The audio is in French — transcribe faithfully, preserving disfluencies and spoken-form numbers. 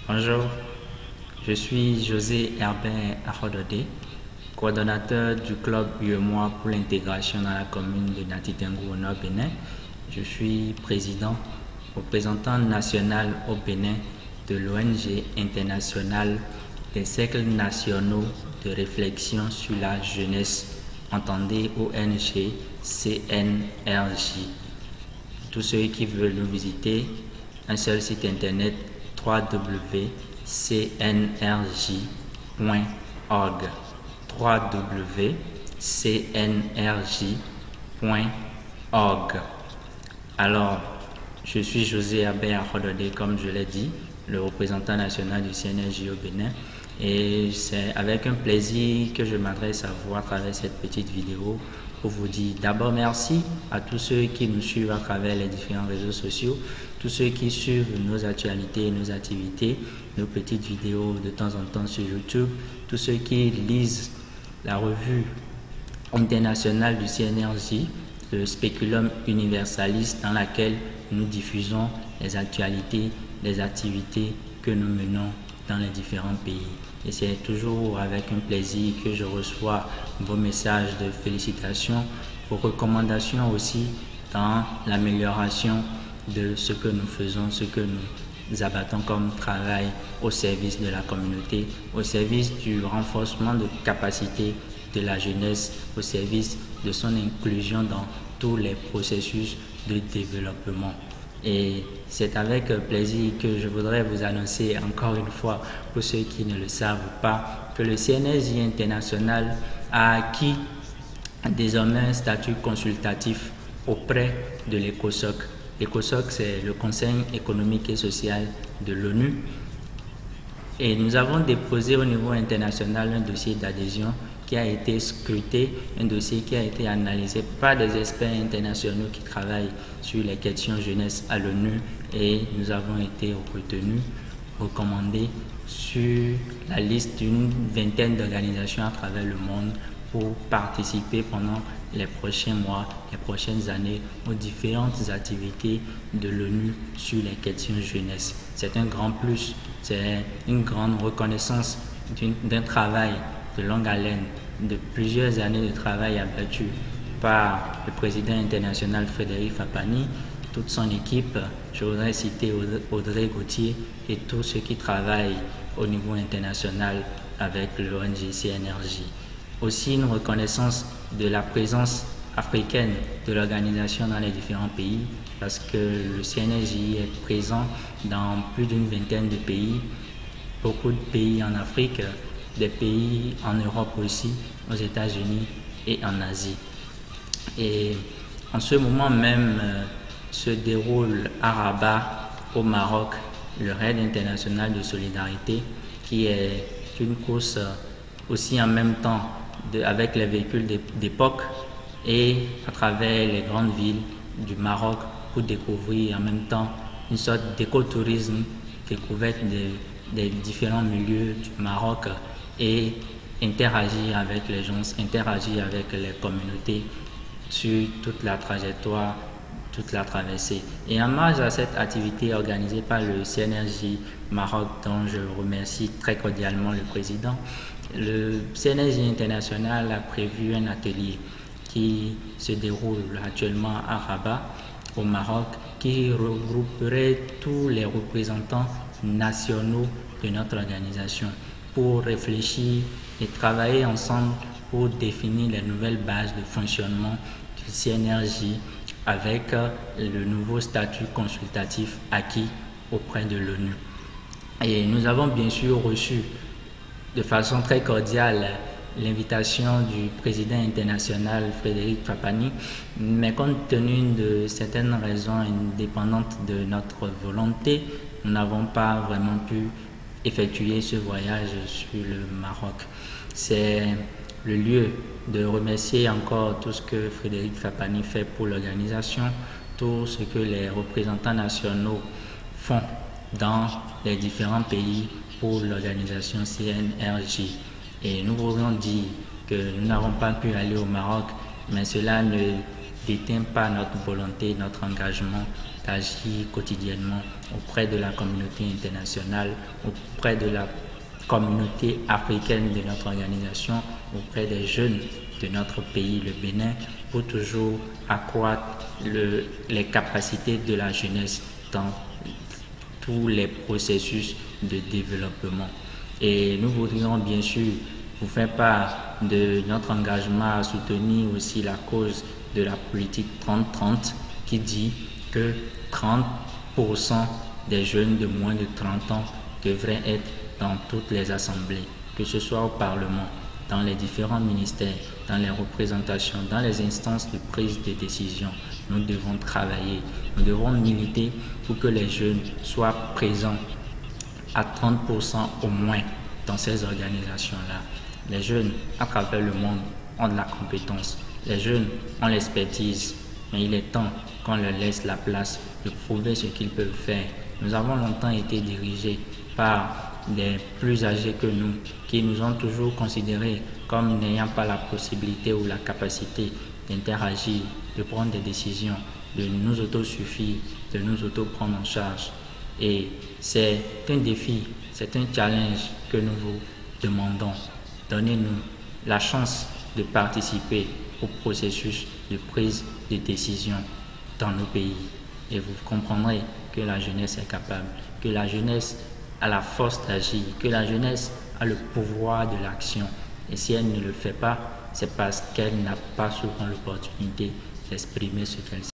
Bonjour, je suis José Herbert Arododé, coordonnateur du club U E M O A pour l'intégration dans la commune de Natitengo au Nord Bénin. Je suis président, représentant national au Bénin de l'O N G internationale des cercles nationaux de réflexion sur la jeunesse, entendez O N G C N R J. Tous ceux qui veulent nous visiter, un seul site internet w w w point c n r j point org w w w point c n r j point org. Alors, je suis José Herbert Arododé, comme je l'ai dit, le représentant national du C N R J au Bénin. Et c'est avec un plaisir que je m'adresse à vous à travers cette petite vidéo pour vous dire d'abord merci à tous ceux qui nous suivent à travers les différents réseaux sociaux, tous ceux qui suivent nos actualités et nos activités, nos petites vidéos de temps en temps sur YouTube, tous ceux qui lisent la revue internationale du C N R J, le Speculum Universalis, dans laquelle nous diffusons les actualités, les activités que nous menons dans les différents pays. Et c'est toujours avec un plaisir que je reçois vos messages de félicitations, vos recommandations aussi dans l'amélioration de ce que nous faisons, ce que nous abattons comme travail au service de la communauté, au service du renforcement de capacité de la jeunesse, au service de son inclusion dans tous les processus de développement. Et c'est avec plaisir que je voudrais vous annoncer encore une fois, pour ceux qui ne le savent pas, que le C N R J international a acquis désormais un statut consultatif auprès de l'ECOSOC. L'ECOSOC, c'est le Conseil économique et social de l'ONU. Et nous avons déposé au niveau international un dossier d'adhésion qui a été scruté, un dossier qui a été analysé par des experts internationaux qui travaillent sur les questions jeunesse à l'ONU, et nous avons été retenus, recommandés sur la liste d'une vingtaine d'organisations à travers le monde pour participer pendant les prochains mois, les prochaines années aux différentes activités de l'ONU sur les questions jeunesse. C'est un grand plus, c'est une grande reconnaissance d'un travail de longue haleine, de plusieurs années de travail abattu par le président international Frédéric Fapani, toute son équipe. Je voudrais citer Audrey Gauthier et tous ceux qui travaillent au niveau international avec l'O N G C N R J. Aussi une reconnaissance de la présence africaine de l'organisation dans les différents pays, parce que le C N R J est présent dans plus d'une vingtaine de pays, beaucoup de pays en Afrique, des pays en Europe aussi, aux États-Unis et en Asie. Et en ce moment même euh, se déroule à Rabat, au Maroc, le Raid international de solidarité, qui est une course aussi en même temps de, avec les véhicules d'époque et à travers les grandes villes du Maroc pour découvrir en même temps une sorte d'écotourisme, découverte des, des différents milieux du Maroc et interagir avec les gens, interagir avec les communautés sur toute la trajectoire, toute la traversée. Et en marge à cette activité organisée par le C N R J Maroc, dont je remercie très cordialement le président, le C N R J international a prévu un atelier qui se déroule actuellement à Rabat, au Maroc, qui regrouperait tous les représentants nationaux de notre organisation pour réfléchir et travailler ensemble pour définir les nouvelles bases de fonctionnement du C N R J avec le nouveau statut consultatif acquis auprès de l'ONU. Et nous avons bien sûr reçu de façon très cordiale l'invitation du président international Frédéric Fapani, mais compte tenu de certaines raisons indépendantes de notre volonté, nous n'avons pas vraiment pu effectuer ce voyage sur le Maroc. C'est le lieu de remercier encore tout ce que Frédéric Fapani fait pour l'organisation, tout ce que les représentants nationaux font dans les différents pays pour l'organisation C N R J. Et nous voulons dire que nous n'avons pas pu aller au Maroc, mais cela ne déteint par notre volonté, notre engagement d'agir quotidiennement auprès de la communauté internationale, auprès de la communauté africaine de notre organisation, auprès des jeunes de notre pays, le Bénin, pour toujours accroître le, les capacités de la jeunesse dans tous les processus de développement. Et nous voudrions bien sûr vous faire part de notre engagement à soutenir aussi la cause de la politique trente trente qui dit que trente pour cent des jeunes de moins de trente ans devraient être dans toutes les assemblées, que ce soit au Parlement, dans les différents ministères, dans les représentations, dans les instances de prise de décision. Nous devons travailler, nous devons militer pour que les jeunes soient présents à trente pour cent au moins dans ces organisations-là. Les jeunes à travers le monde ont de la compétence, les jeunes ont l'expertise, mais il est temps qu'on leur laisse la place de prouver ce qu'ils peuvent faire. Nous avons longtemps été dirigés par des plus âgés que nous, qui nous ont toujours considérés comme n'ayant pas la possibilité ou la capacité d'interagir, de prendre des décisions, de nous autosuffire, de nous auto-prendre en charge. Et c'est un défi, c'est un challenge que nous vous demandons. Donnez-nous la chance de participer au processus de prise de décision dans nos pays. Et vous comprendrez que la jeunesse est capable, que la jeunesse a la force d'agir, que la jeunesse a le pouvoir de l'action. Et si elle ne le fait pas, c'est parce qu'elle n'a pas souvent l'opportunité d'exprimer ce qu'elle sait.